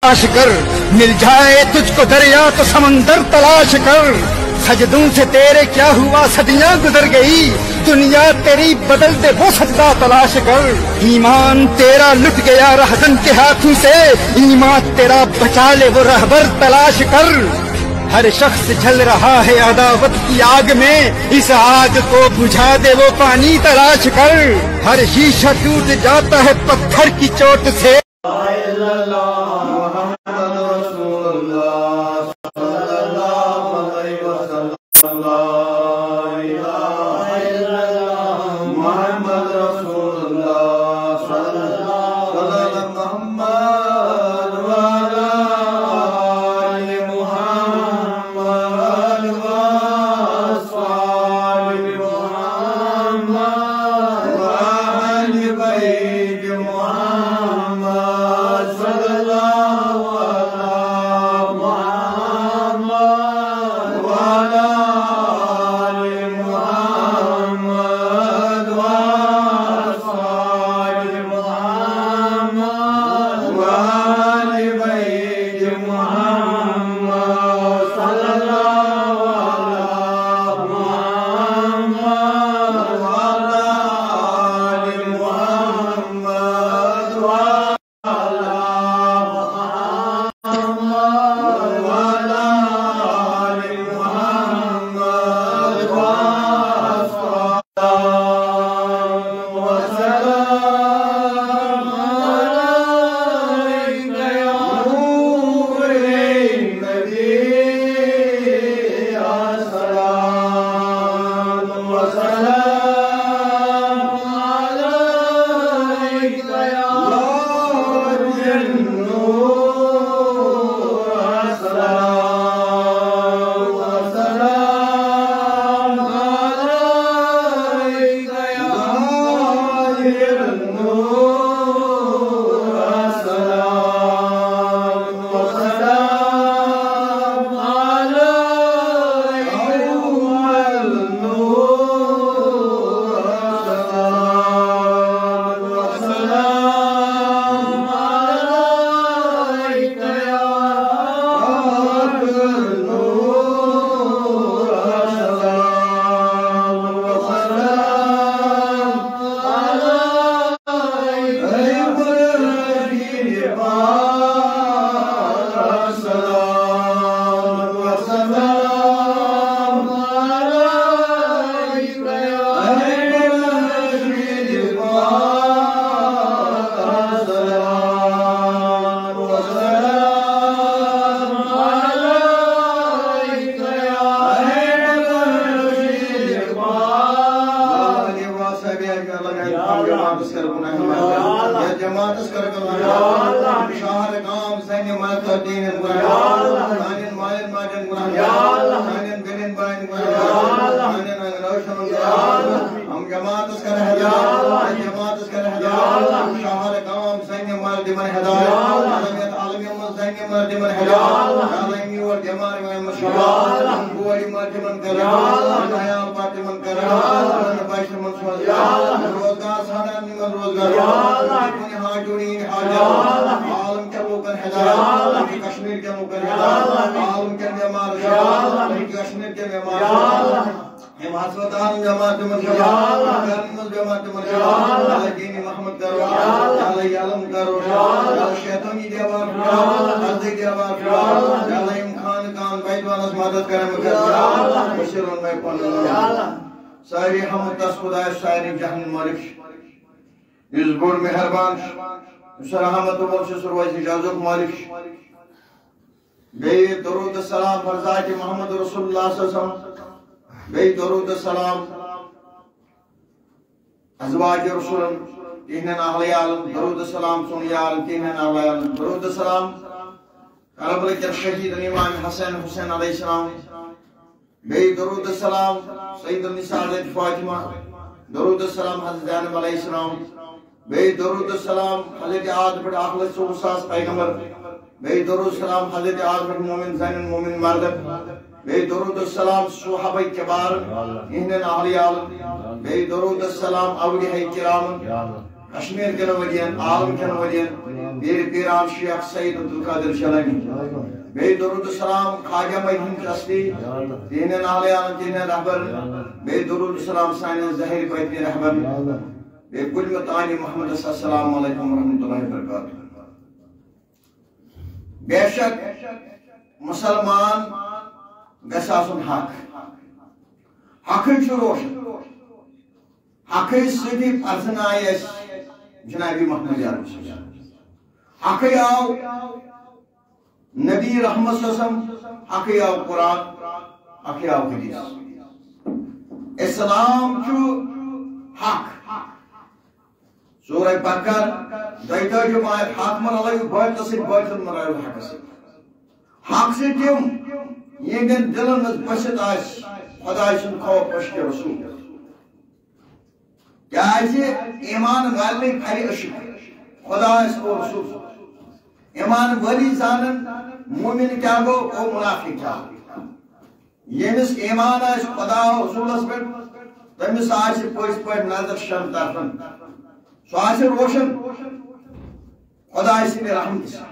تلاش کر، مل جائے تجھ کو دریا تو سمندر تلاش کر، سجدوں سے تیرے کیا ہوا صدیاں گزر گئی، دنیا تیری بدل دے وہ سجدہ تلاش کر، ایمان تیرا لٹ گیا رہزن کے ہاتھوں سے، ایمان تیرا بچا لے وہ رہبر تلاش کر، ہر شخص جل رہا ہے عداوت کی آگ میں، اس آگ کو بجھا دے وہ پانی تلاش کر، ہر شیشہ ٹوٹ جاتا ہے پتھر کی چوٹ سے۔ ساری حمد تس خدا ساری جہان مالک اس بڑ مہربان رحمت وبخش روز اجازت مالک بے درود السلام فرزات محمد رسول اللہ صلی اللہ علیہ وسلم بے درود السلام ازواج رسول تہنن اہل عالم درود السلام سن یار تہنن اہل عالم درود السلام کربلا کے شہید امام حسین حسین علیہ السلام بے درود السلام سید النساء حضرت فاطمہ درود السلام حضرت زینب علیہ السلام بے درود السلام حضرت آدم پر اخلص سوساس پیغمبر بے درود السلام حضرت آدم پر مومن زین مومن مرد بے درود السلام صحابہ کبار انہن اہل عالم بے درود السلام اولیاء کرام کشمیر کن ورین عالم کن ورین پیر پیران شیخ سید عبدالقادر جیلانی بے درود السلام خواجہ معین چشتی دین عالیان دین رہبر بے درود السلام سائن ظاہر بیتی رہبر بے کل متعانی محمد السلام علیکم ورحمۃ اللہ وبرکاتہ. بے شک مسلمان گژھِ آسُن حق حقٕے چھُ روشن حقٕے سۭتی پرزنایہِ اَسہِ جنابی محمد عربی حقٕے آو نبی رحمت صلی اللہ علیہ وسلم حقٕے آو قرآن حقٕے آو حدیث. اسلام چھُ حق سورہ بقر 32 آیت حق من اللہ باطل سے باطل من اللہ حق سے حق سے تم یہندین دلن مز بسط آس خدای سن خوف پشت رسول کیازِ ایمان والے پھرِ اشک خدایس اور رسول ایمان والی زانن مومن کیا گو او منافق کیا یمس ایمان آس خدا رسولس پہ تمس آس پٔزۍ پٲٹھۍ نظر شن طرفن سُہ آسہِ روشن خدای سٕنٛدِ رحمتہِ سۭتۍ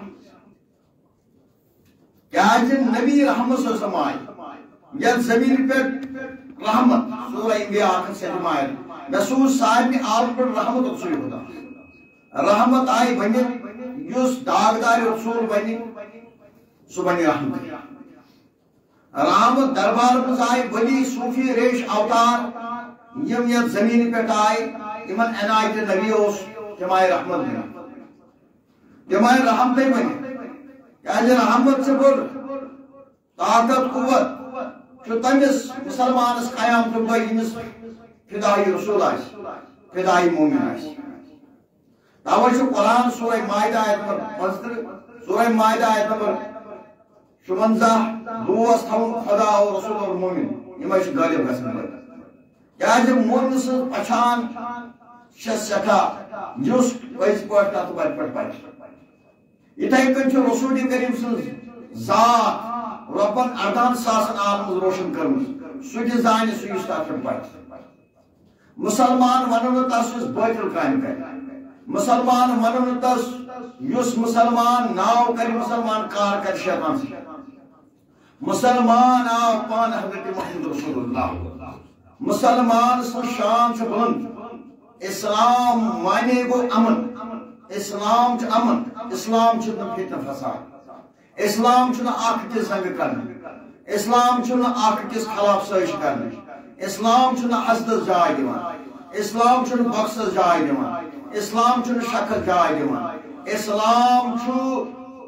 کیازِ نبی رحمت صلی اللہ علیہ وسلم یتھ زمین پہ رحمت سورہ انبیاء 7 آیت مےٚ سوٗز سارنٕے عالم پٮ۪ٹھ رحمت ژٕے خدا رحمت آیہِ ؤنِتھ یُس داغدار رسول بنہِ سُہ بنہِ رحمت رحمت دربار منٛز آیہِ ولی صوفی ریش اوتار یم یتھ زمین پٮ۪ٹھ آیہِ یمن عنایت نبی اوس تم آیہِ رحمت بنِتھ تم آیہِ رحمتٕے بنِتھ کیازِ رحمت سے بوٚڑ طاقت قوت چھُ تٔمِس مسلمانس قیامتُک دۄہ ییٚمِس فدائی رسول آسہِ فدائی مومن آسہِ توے چھُ قرآن سورہ مائدہ آیت نمبر 55 سورہ مائدہ آیت نمبر 56 دوس تھاوُن خدا اور رسول اور مومن یِمے چھِ غٲلب گژھن وٲلۍ کیازِ مومن سٕنٛز پہچان چھےٚ سٮ۪ٹھاہ یُس پٔزۍ پٲٹھۍ تتھ وتہِ پٮ۪ٹھ پکہِ یِتھے کٔنۍ چھُ رسول کریم سٕنٛز ذات رۄبن 18,000 عالمس روشن کٔرمٕژ سُہ تہِ زانہِ سُہ یُس تتھ پٮ۪ٹھ پکہِ مسلمان ونو نہٕ تس یُس باطل کامہِ کرِ مسلمان ونو نہٕ تس یُس مسلمان ناو کرِ مسلمان کار کرِ شیطان سۭتۍ مسلمان آو پان حضرت محمد رسول اللہ مسلمان سٕنٛز شان چھِ بلند اسلام مانے گو امن اسلام چھُ امن اسلام چھُ نہٕ فتنہٕ فساد اسلام چھُ نہٕ اکھ أکِس زنٛگہٕ کرنہٕ اسلام چھُ نہٕ اکھ أکِس خلاف سٲزش کرنہٕ اسلام چھُ نہٕ حسدس جاے دِوان اسلام چھُ نہٕ بخسس جاے دِوان اسلام چھُ نہٕ شکھس جاے دِوان اسلام چھُ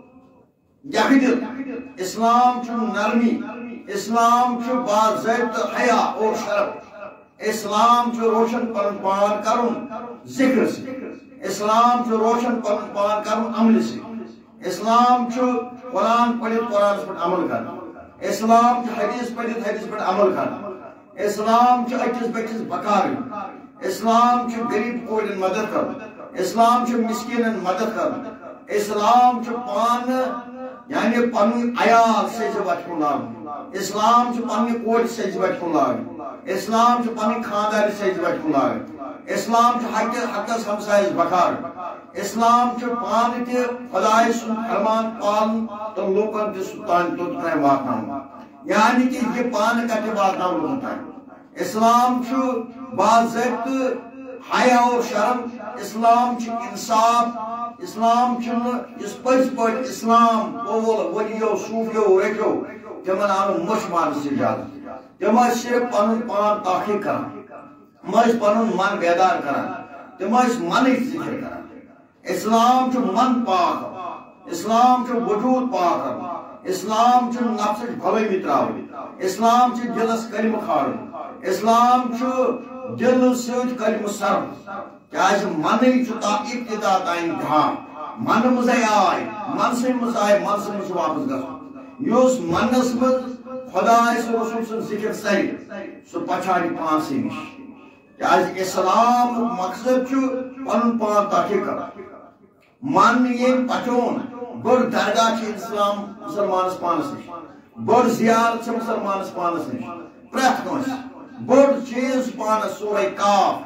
یکدل اسلام چھُ نرمی اسلام چھُ باضابطہ حیا اور شرف اسلام چھُ روشن پنُن پان کرُن ذکر سۭتۍ اسلام چھُ روشن پنُن پان کرُن عملہِ سۭتۍ اسلام چھُ قرآن پٔرِتھ قرآنس پٮ۪ٹھ عمل کرُن اسلام چھُ حدیث پٔرِتھ حدیث پٮ۪ٹھ عمل کرُن اسلام چھُ أکِس بیٚکِس بکارٕنۍ اسلام چھُ غریب کورٮ۪ن مدد کرُن اسلام چھُ مسکیٖنن مدد کرُن اسلام چھُ پانہٕ یعنی پنُن عیال سیٚزِ وتہِ کُن لاگُن اسلام چھُ پننہِ کورِ سیٚزِ وتہِ کُن لاگٕنۍ اسلام چھُ پنٕنۍ خاندارِ سیٚزِ وتہِ کُن لاگٕنۍ اسلام چھُ حقس ہمسایس بکارُن اسلام چھُ پانہٕ تہِ خداے سُنٛد فرمان پالُن تہٕ لوٗکن تہِ سُہ توٚت تام واتناوُن یعنی کہ یہ پانہٕ کتہِ واتناو لوٗکن تام اسلام چھُ باضٲبطہٕ حیا اور شرم اسلام چھُ انصاف اسلام چھُنہٕ یُس پٔزۍ پٲٹھۍ اسلام اول ؤلِیو صوٗفیو رٔکھیو تِمن آو نہٕ مٔچھ مارنس اجازت تِم ٲسۍ صرف پنُن پان تحقیق کران تِم ٲسۍ پنُن من بیدار کران تِم ٲسۍ منٕچ ذکر کران اسلام چھُ من پاک اسلام چھُ وجوٗد پاک کرُن اسلام چھُ نفسٕچ غلٲمی تراوٕنۍ اسلام چھُ دلس کلمہٕ کھارُن اسلام چھُ دل سۭتۍ کلمہٕ سرُن کیازِ منٕے چھُ تتھ ابتدا تام دھام من منٛزے آے منسٕے منٛز آے منسہٕ منٛز واپس گژھُن یُس منس منٛز خداے سُنٛد رسول سُنٛد ذکر سرِ سُہ پچھاڑِ پانسٕے نِش کیازِ اسلام مقصد چھُ پنُن پان تحقیق کرُن من ییٚمۍ پچوٚن بٔڑ درگاہ چھِ اسلام مسلمانس پانس نِش بٔڑ زیارت چھِ مسلمانس پانس نِش پرٛٮ۪تھ کٲنٛسہِ بوٚڑ چیٖز پانس سورہ کاف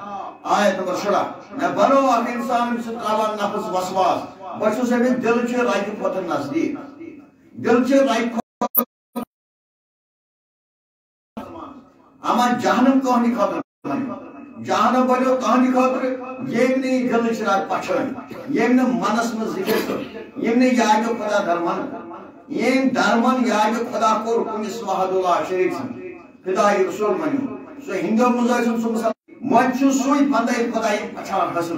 آیت نمبر 16 میں بنو اخ انسان سے تراوان نفس وسواس بچو سے دل چھ رائے کھوت نزدیک دل چھ رائے اما جہنم کہانی خاطر جہنم بنو کہانی خاطر یم نے دل چھ رائے پچھن یم نے منس میں ذکر کر یم نے یاد خدا درمان یم درمان یاد خدا کو کنس وحد اللہ شریک سن خدای رسول منو سو ہندو مزاحم سو منچو سوئی بندے خدای پچھان حاصل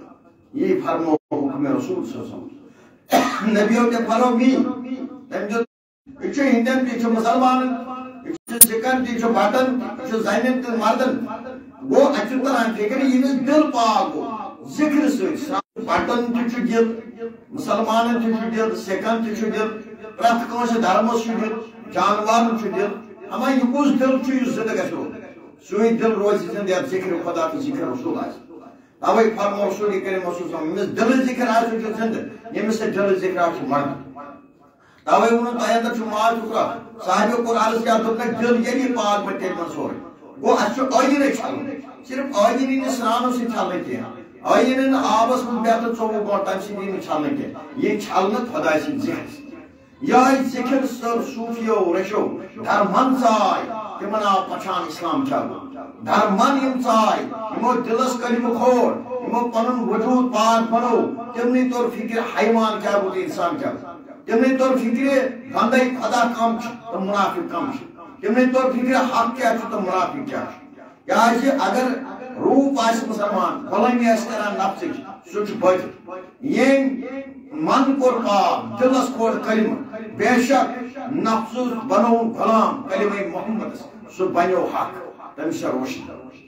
یہ فرمو حکم رسول صلی اللہ علیہ وسلم نبیوں کے فرمو می تم جو اچھے ہندن تیچھو مسلمان اچھے سکن تیچھو باٹن اچھے زینن تیچھو مردن وہ اچھے طرح فکر یہ دل پاک ہو ذکر سوئی باٹن تیچھو دل مسلمان تیچھو دل سکن تیچھو دل پرت کونس دھرمس چھو دل جانوار چھو دل اما یہ کس دل چھو یہ زندگی چھو سوئی دل روز زندگی ذکر خدا کی ذکر رسول آئے اوے فرمو رسول کریم صلی اللہ علیہ وسلم دل ذکر آئے جو زند یہ سے دل ذکر آئے مرد اوے انہوں تایندر چھو مال چکرا صاحب قرآن سے آدھو دل یعنی پاک بٹے منصور وہ اچھو آئین چھلنے صرف آئین ان اسرانوں سے چھلنے کے ہیں آئین ان آبس من بیعت چوبو گھنٹہ سے دین چھلنے کے یہ چھلنا خدا سے ذکر یا ذکر سر صوفیو رشو درمان سائی تمنا پچھان اسلام چاہو درمان یم سائی یمو دلس کلم کھوڑ یمو پنن وجود پاک بنو تمنی طور فکر حیوان کیا بود انسان کیا تمنی طور فکر بندے خدا کم تو منافق کم تمنی طور فکر حق کیا تو منافق کیا کیازِ اگر روح آس مسلمان غلامی آس کران نفسک سہ چھ بچ یم من کور پاک دلس کھوڑ کلمہ بے شک نفس بنو غلام کلمہ محمد سہ بنو حق تمس روشن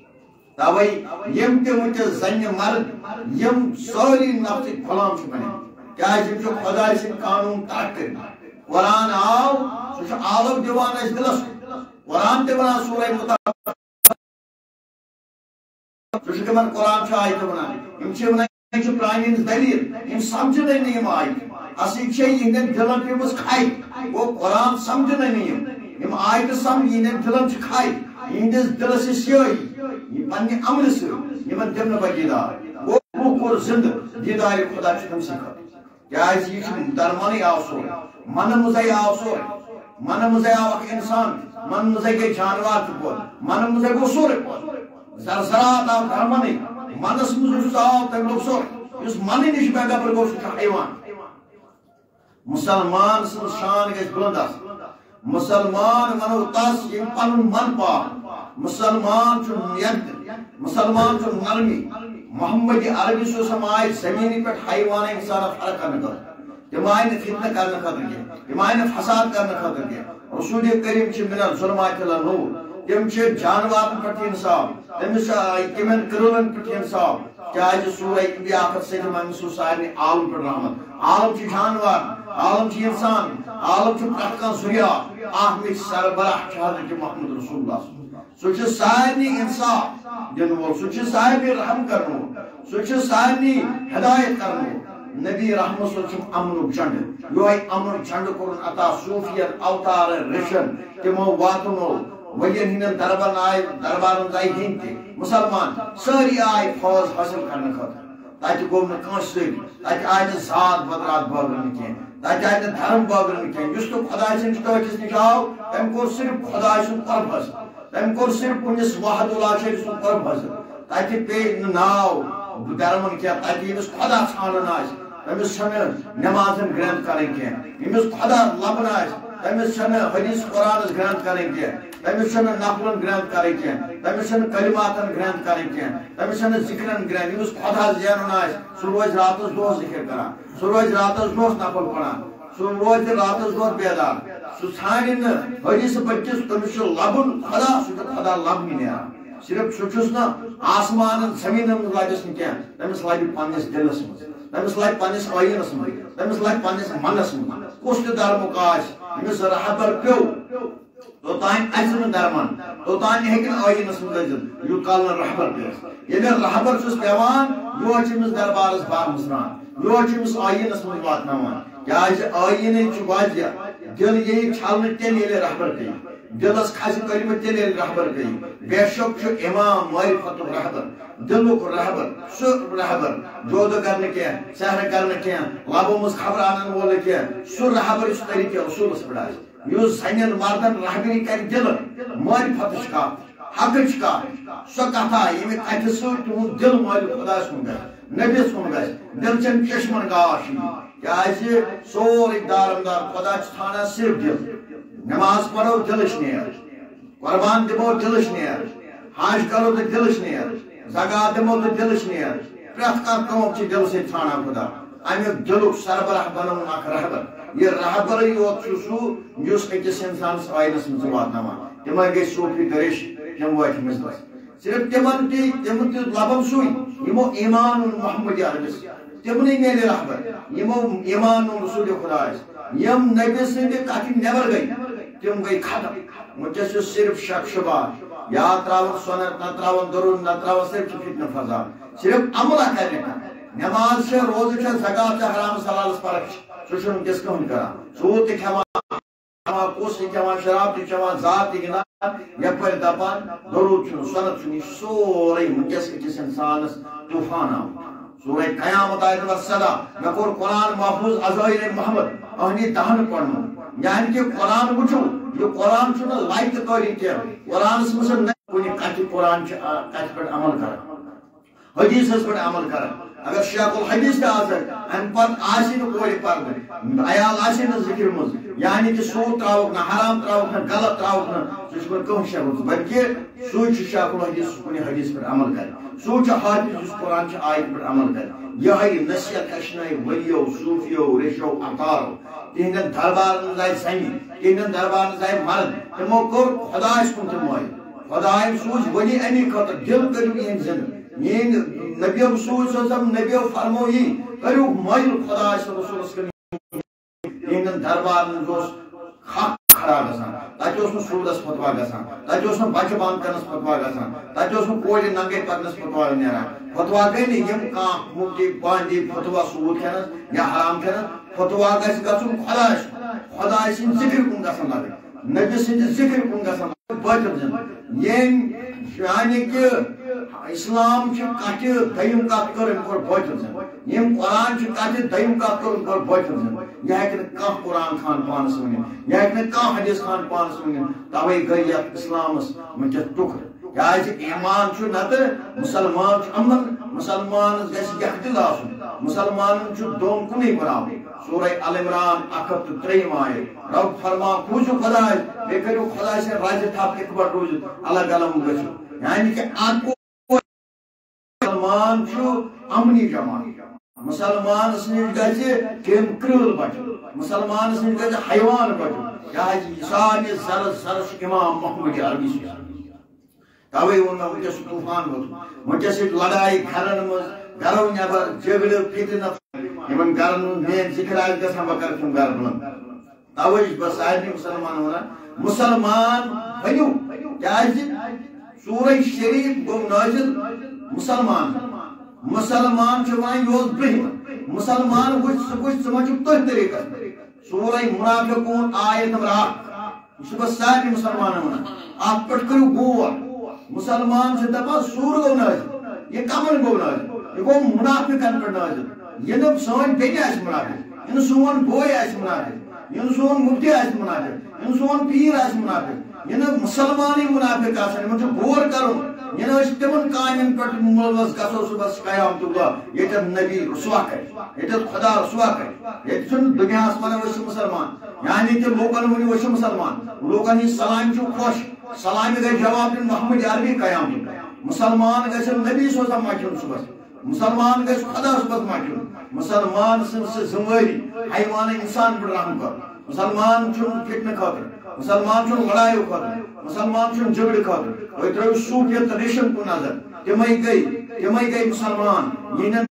توے یم تم زن مرد یم ساری نفس غلام چھ بنے کیازِ یم چھ خدا سن قانون ترک کر قرآن آو سہ عالم دیوان اس دلس قرآن تہ ونان سورہ مطابق سہ تمن قرآن چھ آیت ونان یم چھ ونان چھ پرانی دلیل یم سمجھنے نہیں یم آیت اسی چھ یہن دلن پیمس کھائی وہ قرآن سمجھنے نہیں یم آیت سمجھ یہن دلن چھ کھائی یہندس دلس سیائی یہ پنہ عمل سے یمن دمن بگیدار وہ روح کور زند دیدار خدا چھ تم سکھ کیازِ یہ چھ درمانی آو سور من مزے آو سور من مزے آو انسان من مزے گئی جانوار چھ من مزے گو سور زرزرات آو درمانی منس مز آو تم لوگ سور اس منی نش بیگا پر گو سہ حیوان مسلمان سن شان گژھِ بلند آسن مسلمان ونو تس یم پنن من پاک مسلمان چھ نیت مسلمان چھ نرمی محمد عربی صلی اللہ علیہ وسلم آئے زمینی پر حیوان انسان فرق کرنے کا تم آئے فتنہ کرنے خاطر کیا تم آئے فساد کرنے خاطر کیا رسول کریم چھ من الظلمات الی النور تم چھ جانوارن پٹھ انصاف تمس تمن کرلن پٹھ انصاف کیازِ سورہ انبیاء آخر سے تمام سارے عالم پر رحمت عالم چھ جانور عالم چھ انسان عالم چھ پرت کان ذریعہ احمد سربراہ چھ حضرت محمد رسول اللہ سہ چھ سارے انصاف دن وول سہ چھ سارے رحم کرن وول سہ چھ سارے ہدایت کرن وول نبی رحمت صلی اللہ علیہ وسلم امن جھنڈ یہ امن جھنڈ کورن عطا صوفیت اوتار رشن تمو واتنو ولین ہندن دربارن آئے دربارن زائی ہندی مسلمان ساری آئے فوج حاصل کرنے خاطر تاکہ گو نہ کانس سۭتۍ تاکہ آئے نہ ذات بدرات بٲگرن کینٛہہ تاکہ آئے نہ دھرم بٲگرن کینٛہہ یُس نہٕ خۄداے سٕنٛدِس ٹٲٹھِس نِش آو تٔمۍ کوٚر صرف خۄداے سُنٛد قرب حٲصِل تٔمۍ کوٚر صرف پنٛنِس وحد اللہ شریف سُنٛد قرب حٲصِل تاکہ پیٚیہِ نہٕ ناو درمن کینٛہہ تاکہ ییٚمِس خۄدا ژھانڈان آسہِ تٔمِس چھنہٕ نٮ۪مازن گرٛنٛد کَرٕنۍ کینٛہہ ییٚمِس خۄدا لبن آسہِ تٔمِس چھنہٕ حدیث قرآنس گرٛنٛد کَرٕنۍ کینٛہہ تٔمِس چھنہٕ نفلن گرٛنٛد کَرٕنۍ کینٛہہ تٔمِس چھنہٕ کلماتن گرٛنٛد کَرٕنۍ کینٛہہ تٔمِس چھنہٕ ذِکرن گرٛنٛد ییٚمِس خۄدا زینُن آسہِ سُہ روزِ راتس دۄہس ذِکر کران سُہ روزِ راتس دۄہس نفل پران سُہ روزِ راتس دۄہس بیدار سُہ ژھانڈِ نہٕ حدیث بٔٹھِس تٔمِس چھُ لبُن خۄدا سُہ چھُ خۄدا لبنہِ نیران صرف سُہ چھُس نہٕ آسمانن زٔمیٖنن منٛز لبس نہٕ کینٛہہ تٔمِس لبہِ پننِس دلس منٛز تٔمِس لبہِ پننِس ٲیٖنس منٛز تٔمِس لبہِ پننِس منس منٛز کُس تہِ درمُک آسہِ ییٚمِس رہبر پیوٚو توتان اَژِ نہٕ درمان توتان ہیٚکہِ نہٕ ٲیٖنس منٛز أژِتھ یوٗت کال نہٕ رہبر پیوٚس ییٚلہِ رہبر چھُس پیوان یورٕ چھِ أمِس دربارس بار مٕژراوان یورٕ چھِ أمِس ٲیٖنس منٛز واتناوان کیازِ ٲیٖنٕے چھُ واریاہ دل ییٚلہِ چھلنہٕ تیٚلہِ ییٚلہِ رہبر پیٚیہِ دلس کھس کلمہ تیل رہبر گئی بے شک امام معرفت رہبر دلک رہبر سہ رہبر جودہ کرنے کی سحر کرنے کی لبو مز خبر آنن وول کی سہ رہبر اس طریقے رسولس پہ اس زنین مردن رہبری کر دل معرفت کت حق کت سہ کتھا یہ کتھ ست تہد دل مٲلِک خدایس کن گژھِ نبیس کن گژھِ دل چن چشمن گاش کیازِ سورُے دارمدار خدا چھ تھانا صرف دل نماز پڑھو دلش نیر قربان دمو دلش نیر حج کرو تو دلش نیر زکات دمو تو دلش نیر پرت کانٛہہ کٲم چھِ دل سۭتۍ ژھانڈان خدا امیُک دلُک سربراہ بنوُن اکھ رہبر یہ رہبرٕے یوت چھُ سُہ یُس أکِس اِنسانس آینس منٛز واتناوان تِمن گٔے صوفی دٔرِش تِم وٲتۍ مِثلس صرف تِمن تہِ لبن سُے یِمو ایمان اوٚن محمد عربس تِمنٕے میلہِ رہبر یِمو ایمان اوٚن رسول خدایس یم نبی سٕنٛدِ کتھِ نٮ۪بر گٔے تم گئی ختم وٕنکٮ۪س چھُ صرف شک شبہ یا تراون سۄنر نہ تراون درود نہ تراون صرف فتنہ فضاد صرف عملہ کرنے کا نماز چھِ روزٕ چھِ زکات چھِ حرام حلالس فرق چھِ سُہ چھُنہٕ وٕنکٮ۪س کٕہٕنۍ کران سوٗد تہِ کھٮ۪وان پوٚژھ تہِ کھٮ۪وان شراب تہِ چٮ۪وان ذات تہِ گِنٛدان یپٲرۍ دپان درود چھُنہٕ سۄنت چھُنہٕ یہِ سورُے وٕنکٮ۪س أکِس اِنسانس طوٗفان آو سورہ قیامت آیت نمبر 17 مےٚ کوٚر قرآن محفوظ عزائر محمد اہنی دہن پڑھنُن یعنی کہ قرآن وچھو یہ قرآن چھُنہٕ لایق قٲری کینٛہہ قرآنس منٛز نہ کُنہِ کتھِ قرآن چھُ کتھِ پٮ۪ٹھ عمل کران حدیثس پٮ۪ٹھ عمل کران اگر شیخ الحدیث تہِ آسہِ امہِ پتہٕ آسہِ نہٕ کورِ پردٕ عیال آسہِ نہٕ ذکر منٛز یعنی کہ سوٗد تراوُکھ نہٕ حرام تراوُکھ نہٕ غلط تراوُکھ نہٕ سُہ چھُ نہٕ کٕہٕنۍ شیخ بلکہِ سُے چھُ شیخ الحدیث کُنہِ حدیث پٮ۪ٹھ عمل کران سُے چھُ حافظ یُس قرآن چھُ آیت پٮ۪ٹھ عمل کران یہے نصیحت ہیٚچھنٲے ؤلِیو صوٗفیو ریشو اقارو تہندین دربارن منٛز آیہِ زنہِ تہندین دربارن منٛز آیہِ مرد تمو کوٚر خدایس کُن تہِ مٲیل خدایَن سوٗز ؤلی امی خٲطرٕ دل کٔرِو یِہٕنٛدۍ زِندٕ یِہٕنٛدۍ نبیو سوٗز نبیو فرمو یی کٔرِو مٲیل خدایس رسولس کُن یِہندین دربارن منٛز اوس حق کھڑا گژھان تتہِ اوس نہٕ سوٗدس فتوا گژھان تتہِ اوس نہٕ بچہِ بنٛد کرنس فتوا گژھان تتہِ اوس نہٕ کورِ ننگے پکنس فتوا نیران فتوا گٔے نہٕ یِم کانٛہہ مفتی باندی فتوا سوٗد کھٮ۪نس یا حرام کھٮ۪نس فتوا گژھِ گژھُن خدایس خداے سٕنٛدِ ذکر کُن گژھن لگٕنۍ نبی سٕنٛدِ ذکر کُن گژھن باطل زِندٕ ییٚمۍ یعنی کہ اسلام چھِ کتھِ دوٚیِم کتھ کٔر أمۍ کوٚر باطل زِندٕ یِم قرآن چھِ کتھِ دوٚیِم کتھ کٔر أمۍ کوٚر باطل زِندٕ یہِ ہیٚکہِ نہٕ کانٛہہ قرآن خان پانس ؤنِتھ یہِ ہیٚکہِ نہٕ کانٛہہ حدیث خان پانس ؤنِتھ توے گٔے یتھ اسلامس وٕنکٮ۪س ٹُکرٕ کیازِ ایمان چھُ نتہٕ مُسلمان چھُ امن مُسلمانس گژھِ یکدل آسُن مُسلمانن چھُ دۄن کُنُے بناوُن سورہ ال عمران 103 آیت رب فرمان کھوٗژِو خدایس بیٚیہِ کٔرِو خداے سٕنٛدِ راجہِ تھپھ اِکوٹ روٗزِتھ الگ الگ گٔژھِو یعنی کہ اکھ مسلمان چھُ امنی جماعت مسلمانس نِش گژھِ کیٚم کرۭل بچُن مسلمانس نِش گژھِ حیوان بچُن کیازِ سانہِ زرس زرس چھُ امام محمد عربی توے ووٚن مےٚ وٕنکٮ۪س چھُ طوٗفان ووٚتھمُت وٕنکٮ۪س چھِ لڑایہِ گرن منٛز گرو نٮ۪بر جھگڑٕ فتنہٕ یِمن گرن منٛز میٲنۍ ذِکر آسہِ گژھان بہٕ کرٕ تِم گرٕ بنٛد توے چھُس بہٕ سارنٕے مُسلمانن ونان مُسلمان بٔنِو کیازِ سورہ شریف گوٚو نٲزِل مسلمان مسلمان چھُ ونان یہِ اوس برٛونٛہِم مسلمان وٕچھ ژٕ وٕچھ ژٕ ما چھُکھ تٔتھۍ طریٖقس سورہ منافقون آیت نمبر 1 یہِ چھُس بہٕ سارنٕے مُسلمانن ونان اتھ پٮ۪ٹھ کٔرِو غور مسلمان چھِ دپان سوٗر گوٚو نٲزِل یہِ کمن گوٚو نٲزِل یہِ گوٚو منافقن پٮ۪ٹھ نٲزِل یہِ نہٕ سٲنۍ بیٚنہِ آسہِ منافق یہِ نہٕ سون بوے آسہِ منافق یہِ نہٕ سون مفتی آسہِ منافق یہِ نہٕ سون پیٖر آسہِ منافق یہِ نہٕ مُسلمانٕے منافق آسان یِمن چھُ غور کرُن یہِ نہٕ أسۍ تِمن کامٮ۪ن پٮ۪ٹھ مُلوث گژھو صُبحس قیامتُک دۄہ ییٚتٮ۪تھ نبی رسوا کرِ ییٚتٮ۪تھ خدا رسوا کرِ ییٚتہِ چھُنہٕ دُنیاہس ونان أسۍ چھِ مُسلمان یعنی کہ لوٗکن ؤنِو أسۍ چھِ مُسلمان لوٗکن ہٕنٛز سلامہِ چھُ خۄش سلامہِ گژھِ جواب دِیُن محمد عربی قیامتُک مسلمان گژھن نبی سوزان مچُن صُبحس مسلمان گژھِ خدا صُبحس مچُن مسلمان سٕنٛز سۄ ذِموٲری حیوان انسان پٮ۪ٹھ رحم کرُن مسلمان چھُنہٕ فتنہٕ خٲطرٕ مسلمان چھُنہٕ لڑایو خٲطرٕ مسلمان چھُنہٕ جھگڑٕ خٲطرٕ تُہۍ ترٲیِو صوٗفیت تہٕ ریشن کُن نظر تِمے گٔے مسلمان یِہنٛدٮ۪ن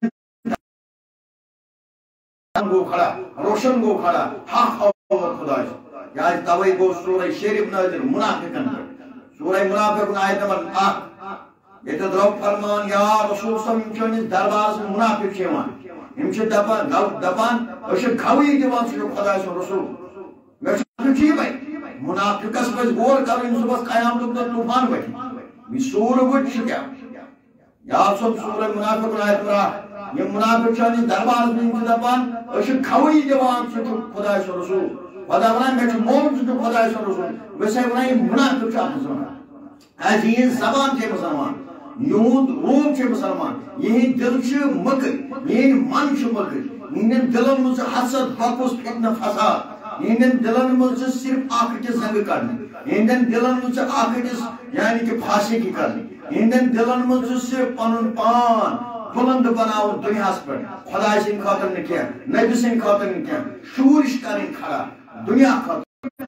گوٚو کھڑا روشن گوٚو کھڑا حق آو خدایس کیازِ توے گوٚو سورہ شریف نٲزِل منافقن پٮ۪ٹھ سورہ منافقون آیت نمبر 1 ییٚتٮ۪تھ رب فرمان یا رسول صٲب یِم چھِ أنِس دربارس منٛز منافق چھِ یِوان یِم چھِ دپان أسۍ چھِ گوٲیی دِوان ژٕ چھُکھ خداے سُنٛد رسول مےٚ چھُ یِمے منافقس پہ غور کریں صبح قیامت دن طوفان وتھ یہ سور وچ کیا یا سب سورہ منافق آیت نمبر یہ منافق چھ دربار میں دپان اش کھوئی دیوان چھ خدا رسول خدا ونان میں مول چھ خدا رسول ویسے ونان منافق چھ عزیز زبان کے مسلمان یہود روم چھ مسلمان یہ دل چھ مکر یہ من چھ مکر ان دلن مز حسد بکس فتنہ فساد ان دلن مز صرف آکٹس زنگ کرنے ان دلن مز آکٹس یعنی کہ پھانسی کی کرنے ان دلن مز صرف پنن پان بلند بناؤ دنیا پر خدا سن خاطر نہ کیا نبی سن خاطر نہ کیا شورش کریں کھڑا دنیا خاطر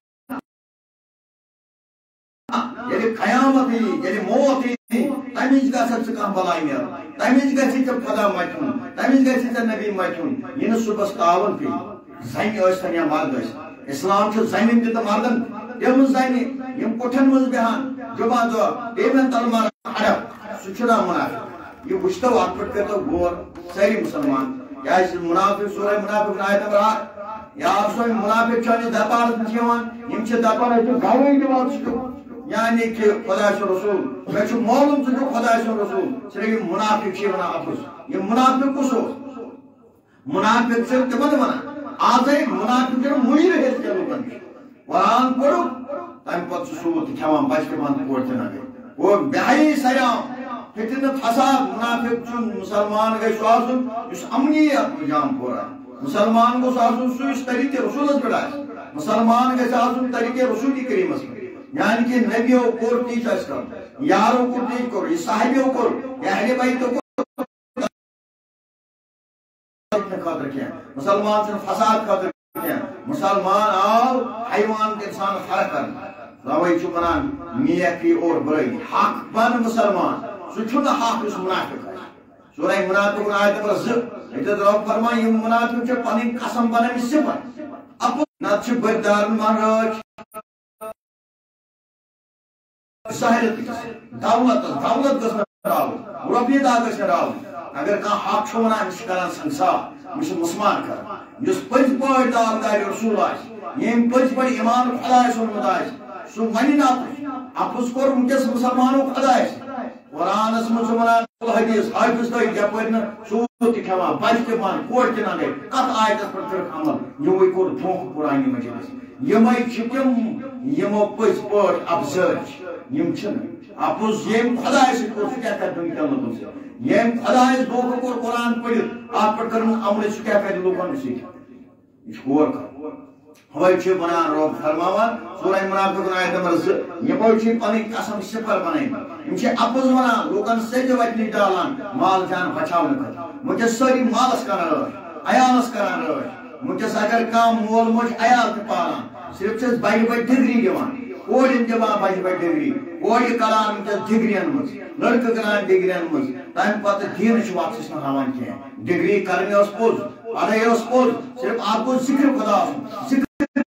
یعنی قیامت یعنی موت تمیز گھس کھانا بلائی نیرا تمیز گھس خدا متن تمیز گھس نبی متن یہ صبح تعاون پی زن ثن یا مرد اسلام زن تہ مردن تم زن یم کٹھن مز بہان جمعہ دہ ٹیبن تل مار ہڑپ سہ منافق یہ وچتو ات پہ کرتو غور ساری مسلمان کیاز منافق سورہ منافق آیت نمبر 8 یا سوئی منافق چھ دپار یم چھ دپار گوئی دِوان یعنی کہ خدا رسول میں معلوم ثہ خدا رسول صرف منافق چھ ونان اپز یہ منافق کس منافق سے تمن ونان آج منافق میر ہے کے لوکن قرآن پڑھو تم پتہ سود کھوان بچہ بند کوٹ تہ نہ وہ بہائی سیام فتنہ فساد منافق چھ مسلمان گئی سو آسن اس امنیت جام پورا مسلمان گوس آسن سو اس طریقے رسولس پہ مسلمان گژھِ آسن طریقے رسول کریمس پہ یعنی کہ نبیوں کو تیج اس کر یاروں کو تیج کرو یہ صاحبوں کو اہل بیت کو خاطر کیا مسلمان سے فساد خاطر کیا مسلمان آو حیوان کے انسان فرق کرنا روی چھو منان نیکی اور برائی حق بن مسلمان سو چھو نہ حق اس منافق ہے سورہ منافق آیت نمبر 2 اتنا رب فرمائے یہ منافق چھو پنی قسم بنامی صفت اب نہ چھو بردار مہراج سہرت دولت گھس راو ربی دا گھس راو اگر کان حق چھو ونان اس کران سنسار مش مسلمان کر اس پز پڑ دار رسول آس یم پز پڑ ایمان خدا سنمت آس سو ونی نا اپس کور ونکس مسلمانوں خدا آس قرآن اس من ونان حدیث حافظ تو یپر نا سود تہ کھوان بچ تہ بان کوٹ تہ نہ گئی کت آیتس پر کر عمل یوے کور دھوکہ قرآن مجید یمے چھ تم یمو پز پڑ ابزرچ یم چھن اپوز یم خدا سے کو کیا کر دنیا میں سے یم خدا اس لوگوں کو قرآن پڑھ آپ پر کرن عمل سے کیا کر لوگوں سے اس غور کر ہوئی چھ بنان رب فرماوان سورہ منافق آیت نمبر 2 یہ بول چھ پنی قسم صفر بنائی یم چھ اپوز ونان لوگن سے جو وتنی ڈالان مال جان بچاون کر مجھے ساری مالس کران عیالس کران مجھے اگر کام مول موج عیال تہ پالان صرف چھ بڑی بڑی ڈگری دیوان کوڑن دِوان بجہِ بجہِ ڈگری کوڑِ کران ونکس ڈگرین مز لڑکہ کران ڈگرین مز تمہ پتہ دین چھ واپس نہ ہاوان کینٛہہ ڈگری کرنی اس پوز پڑھائی اس پوز صرف آپ کو ذکر خدا ذکر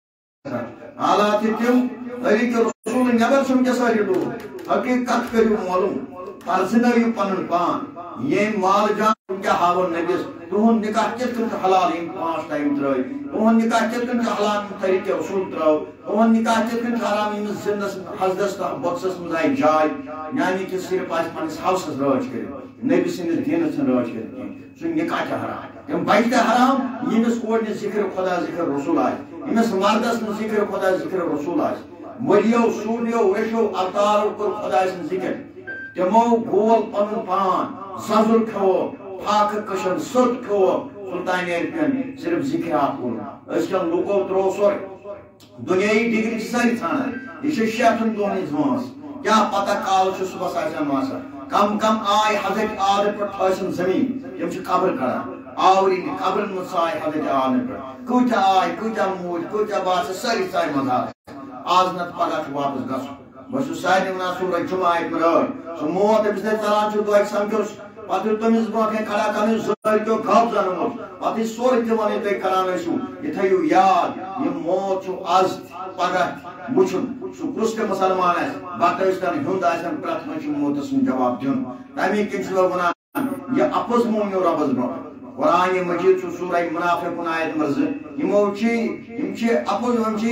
حالات تم طریقہ رسول نبر چھم کے ساری لوگ حقیقت کریو معلوم پرزنٲیِو پنن پان یم مال جان کیا ہاون نبیس تہند نکاح کت کن حلال یم 5 ٹائم ترٲے تہند نکاح کت کن حلال طریقہ رسول تراو تہند نکاح کت کن حرام یم زندس حضرت بخشس مز آئی جائے یعنی کہ صرف آج پنس ہاؤسس راج کر نبی سندس دینس راج کر سہ نکاح حرام یم بچہ حرام یمس کور ذکر خدا ذکر رسول آئے یمس مردس ذکر خدا ذکر رسول آئے ولیو سولیو ویشو اوتارو کور خدا سن ذکر تمو گول پن پان سزل کھو پاک کشن سٹ کھو سلطان ایرپین صرف ذکر آپ کور اس کن لوکو ترو سور دنیای ڈگری ساری تھانا یہ شیطن دونی زمانس کیا پتہ کال چھ صبح آسان ماسا کم کم آئی حضرت آدم پر تھاسن زمین یم چھ قبر کران آوری قبرن من سائے حضرت آدم پر کوچا آئی کوچا موج کوچا باس ساری سائے مزار آز نت پگہ چھ واپس گژھُن بس سارے ونان سورہ جمعہ آیت نمبر سو موت امس چلان چھ دۄہ سمجھوس پتہ تمس برونٛہہ کھڑا کرن زٲرۍ کیو گپ زنمُت پتہ سورُے تہِ ونٕے تُہۍ کران ٲسِو یہِ تھٲیِو یاد یہِ موت چھُ آز پگہ وٕچھُن سُہ کُس تہِ مسلمان آسہِ بتہٕ ٲسۍ تن ہیوٚنٛد آسن پرٛٮ۪تھ کٲنٛسہِ چھُ موتس سُنٛد جواب دیُن تمی کِنۍ چھُ ونان یہِ اپُز مونیو رۄبس برونٛہہ قرآن مجید چھُ سورہ منافق آیت نمبر 2 یِم چھِ اپُز یم چھِ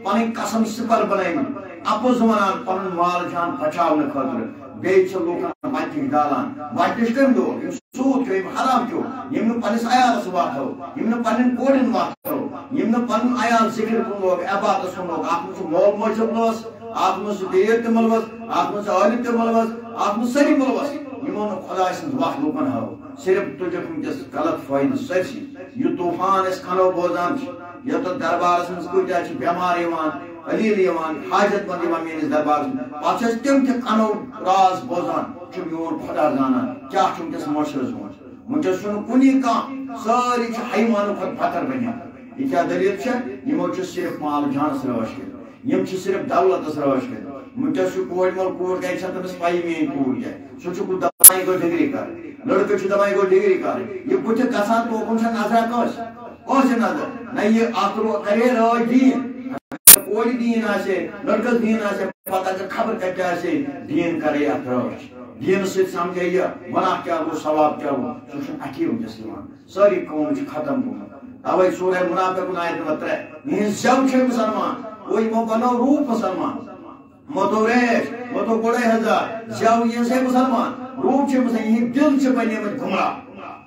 پن قسم سپر بنائی اپز ونان پن مال جان بچاؤ خاطر بیچ لوکن وتہ ڈالان وتہ کم لوگ سود چھ حرام چھ یم پنس عیالس واتو یم پنن کورن واتو یم پن عیال ذکر کن لوگ عبادت کن لوگ ات مول موج ملوث ات دیر تہ ملوث ات عالم تہ ملوث ات سری ملوث یمو خدا سن وقت لوکن ہاو صرف تجھے ونکس غلط فائدہ سرسی یہ طوفان اس کھنو بوزان یت دربارس من کتیا بیمار علیل حاجت مند میس دربارس پہ تم تہ کنو راز بوزان میون خدا زانان کیا ونکس معاشرس ونکس کنی کھانا ساری حیوانو کھت بتر بنیا یہ کیا دلیل یمو صرف مال جانس روش کر یم صرف دولتس روش کر ونکس کور مول کور گئی تمس پی میری کور گئی سہ دپان گو ڈگری کر لڑکہ دپان گو ڈگری کر یہ بت گھان توکن نظر کس نظر نہ یہ اخرو کرے راج دین کور دین آسے لڑکس دین آسے پتہ اگر خبر کتہ آسے دین کرے ات راج دین ست سمجھے یہ گناہ کیا گو ثواب کیا گو سہ اکی ونکس ساری قوم ختم گومت اوے سورہ منافقون آیت نمبر 3 یہ زو چھ مسلمان کوئی مو بنو روح مسلمان متو ریش متو گوڑے ہزار زو یہ سے مسلمان روح چھ مسلمان یہ دل چھ بنے مت گمراہ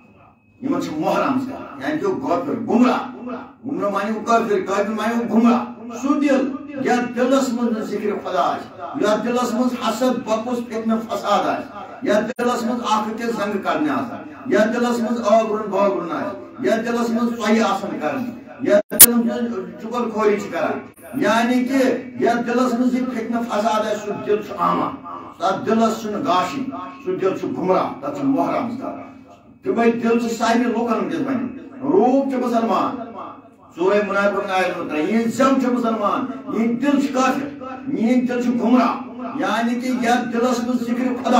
یہ مت محرم سے یعنی کہ گوفر گمراہ مانیو کافر مانیو گمراہ سو دل یا دلس من ذکر خدا یا دلس من حسد بکس فتنہ فساد یا دلس من آخر کے زنگ کرنے آسا یا دلس من آگرن باگرن یا دلس من صحیح آسن کرنے یا دلس من چکل خوری کرن یعنی کہ یا دلس من فتنہ فساد ہے سو دل چھ آما تا دلس چھ گاشی سو دل چھ گمراہ تا چھ محرم سے کہ بھائی دل چھ سائن لوکن کس بنی روح چھ مسلمان سورہ منافقون آیت نمبر 3 یہ زم چھ مسلمان یہ دل چھ کافر یہ دل چھ گمراہ یعنی کہ یا دلس من ذکر خدا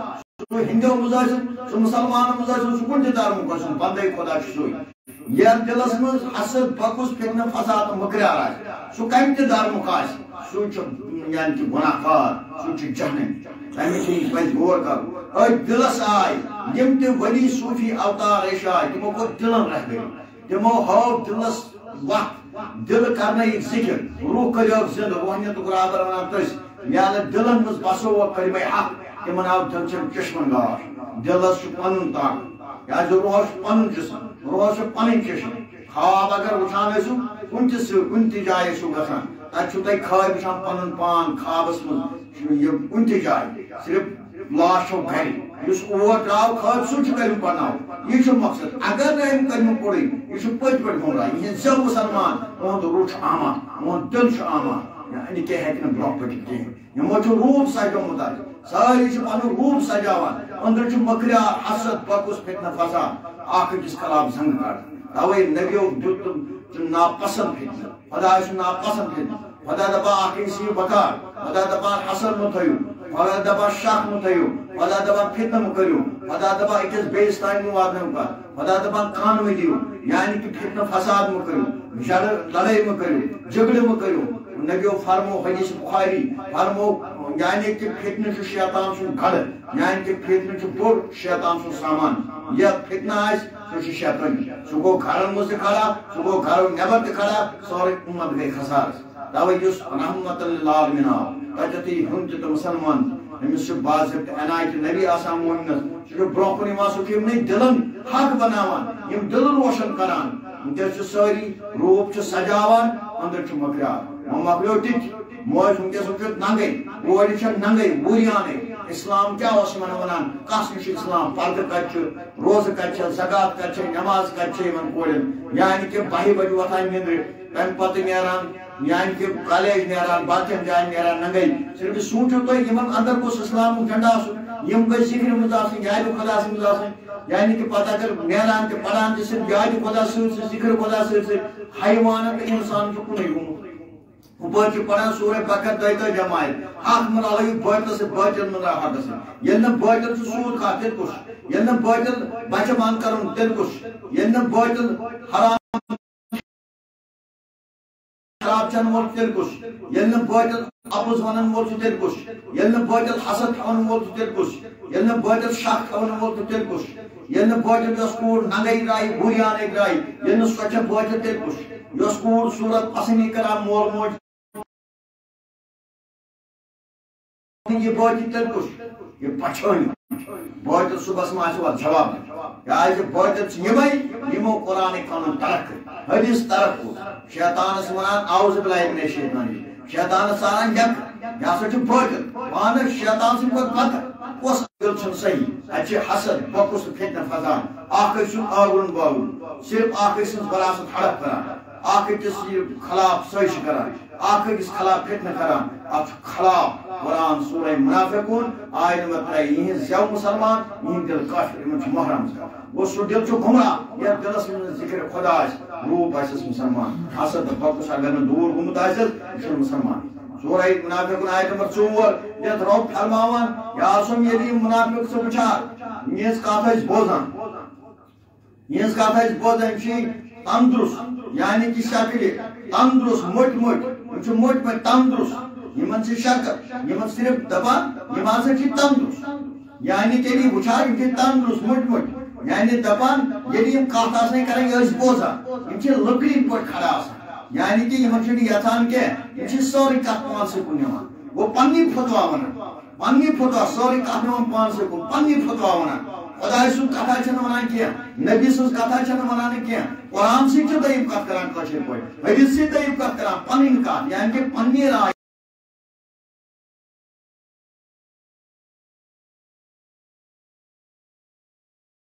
سو ہندو مزاجن سو مسلمان مزاجن سو کن دار مکسن بندے خدا چھ سوئی یا دلس من حسد بکس فتنہ فساد مکرار آئے سو کم دار مکاس سو چھ یعنی کہ گناہ کار سو چھ جہنم تمہیں چھ پز غور کر اے دلس آئے یم تہ ولی صوفی اوتار اشائے تمو کو دلن رہ گئی تمو ہاو دلس وقت دل کرنے ایک ذکر روح کریو زند روحانیت برابر ونان تس میانہ دلن مز بسو و کلمہ حق تمن آو دل چھ چشمن گاش دلس چھ پنن طاقت یا جو روح چھ پنن جسم روح چھ پنن چشم خواب اگر وچھان ٲسِو کُنہِ تہِ جایہِ ٲسِو گژھان تتہِ چھُو تۄہہِ خٲب وٕچھان پنُن پان خوابس منٛز یہِ کُنہِ تہِ جایہِ صرف لاش چھو گھر یُس اور درٛاو خٲب سُہ چھُ کٔرِو پرناو یہِ چھُ مقصد اگر نہٕ أمۍ کٔرمٕژ پوٚرٕے یہِ چھُ پٔتۍ پٲٹھۍ گُمراہ یہِ زٮ۪و مُسلمان تُہُنٛد روح چھُ آمان تُہُنٛد دِل چھُ آمان یعنی کہِ ہیٚکہِ نہٕ برٛونٛہہ پٔکِتھ کِہیٖنۍ یِمو چھُ روٗپ سجومُت اَتہِ سٲری چھِ پنُن روٗپ سجاوان أنٛدرٕ چھُ مٔکریار حسد بکُس فتنہٕ فساد اکھ أکِس خلاف زنٛگہٕ کڑان توے نبیو دیت ناپسند فتنہ خدا چھُ ناپسند فتنہ خدا دپان اکھ أکِس یِیِو بکار خدا دپان حسد مہ تھٲیِو خدا دپان شک مہ تھٲیِو خدا دپان فتنہ مہ کٔرِو خدا دپان أکِس بیٚیِس تانۍ مہ واتنٲیِو کتھ خدا دپان کن مہ دِیِو یعنی کہ فتنہ فساد مہ کٔرِو لڑٲے مہ کٔرِو جھگڑٕ مہ کٔرِو نبیو فرمو حدیث بخاری فرمو یعنی کہ فتنہ چھُ شیطان سُنٛد گڑٕ یعنی کہ فتنہ چھُ بوٚڑ شیطان سُنٛد سامان یتھ فتنہ آسہِ سُہ چھُ شیطٲنی سُہ گوٚو گھرن منٛز تہِ کھڑا سُہ گوٚو گھرو نٮ۪بر تہِ کھڑا سورُے اُمت گٔے خسارس توے یُس رحمت للعالمین آو تتٮ۪تھٕے ہیوٚن تہِ تہٕ مُسلمان أمِس چھُ باضٲبطہٕ عنایتہِ نبی آسان مونٛگنس سُہ چھُ برٛونٛہہ کُن یِوان سُہ چھُ یِمنٕے دلن حق بناوان یِم دل روشن کران ونکیٚس چھِ سٲری روٗپ چھِ سجاوان أنٛدرٕ چھُ مۄکلیار وۄنۍ مۄکلیو تِتہِ موج ونکیٚس وٕچھِتھ ننگے کورِ چھےٚ ننگے وُریانے اسلام کیا اوس یِمن ونان کس نِش چھُ اسلام پردٕ کتہِ چھُ روزٕ کتہِ چھےٚ زکات کتہِ چھےٚ نٮ۪ماز کتہِ چھےٚ یِمن کورٮ۪ن یعنی کہ 12 بجہِ وۄتھان نِندرِ تمہِ پتہٕ نیران یعنی کہ کالیج نیران باقین جاین نیران ننگے صرف سوٗنچِو تُہۍ یِمن اندر گوٚژھ اسلامُک جنڈا آسُن یِم گٔژھۍ ذِکرِ منٛز آسٕنۍ یادِ خۄدا سٕنٛز آسٕنۍ یعنی کہ پتہٕ اگر نیران تہِ پران تہِ صرف یادِ خۄدا سۭتۍ سۭتۍ ذِکر خۄدا سۭتۍ سۭتۍ حیوانن تہٕ انسان چھُ کُنُے گوٚمُت ہُپٲرۍ چھِ پران سورہ بقرہ 22 جماعت حق مہ رلٲیِو بٲطلس سۭتۍ باطل مہ رلٲیِو حقس سۭتۍ ییٚلہِ نہٕ باطل چھُ سوٗد کھا تیٚلہِ کُس ییٚلہِ نہٕ باطل بچہِ بنٛد کرُن تیٚلہِ کُس ییٚلہِ نہٕ باطل حرام شراب چٮ۪ن وول تیٚلہِ کُس ییٚلہِ نہٕ باطل اپُز ونن وول چھُ تیٚلہِ کُس ییٚلہِ نہٕ باطل حسد تھاون وول چھُ تیٚلہِ کُس ییٚلہِ نہٕ باطل شک تھاون وول چھُ تیٚلہِ کُس ییٚلہِ نہٕ باطل یۄس کوٗر ننگے درٛایہِ بُریانے درٛایہِ ییٚلہِ نہٕ سۄ چھےٚ باطل تیٚلہِ کُس یۄس کوٗر صوٗرت پسنٛدی کران مول موج یہ بوتل تیل کس یہ پچھانی بوتل صبح ما جواب کیازِ بوتل یمے یمو قرآن قانون ترک حدیث ترک شیطانس ونان اعوذ باللہ من الشیطان شیطانس ساران یک یہ ہسا چھ بوتل پانہ شیطان سن پتہ پتہ کس دل چھن صحیح اتھ حسد بکس فتنہ فضان اکھ سن آگن باغن صرف اکھ سن وراثت ہڑپ کران اکھ کس خلاف سازش کران اکھ کس خلاف فتنہ کران اتھ خلاف قرآن سورہ منافقون آیت نمبر 3 یہ زیو مسلمان یہ دل کافر ان محرم وہ سو دل چھ گمراہ یہ دلس من ذکر خدا روح آسس مسلمان حسد بکس اگر دور گمت آسس یہ مسلمان سورہ منافقون آیت نمبر 4 یہ رب فرماوان یا سم یلی منافق سے بچار یہ کاتھ اس بوزان چھ تندرست یعنی کہ شکل تندرست مٹ تندرست یمن سے شکل یمن صرف دپان یم ہسا چھ تندرست یعنی کہ وچھار یم چھ تندرست مٹ یعنی دپان یلی یم کتھ آسن کران یہ بوزان یم چھ لکڑی پٹ کھڑا آسان یعنی کہ یم چھ یژھان کہ یم چھ سوری کتھ پان سے کن نوان وہ پنی فتوا ونان سوری کتھ نوان پان سے کن پنی فتوا ونان خدا سن کتھا چھن ونان کیا نبی سن کتھا چھن ونان کیا قرآن سے دیم کتھ کران کشیر پہ حدیث سے دیم کتھ کران پنن کتھ یعنی کہ پنی رائے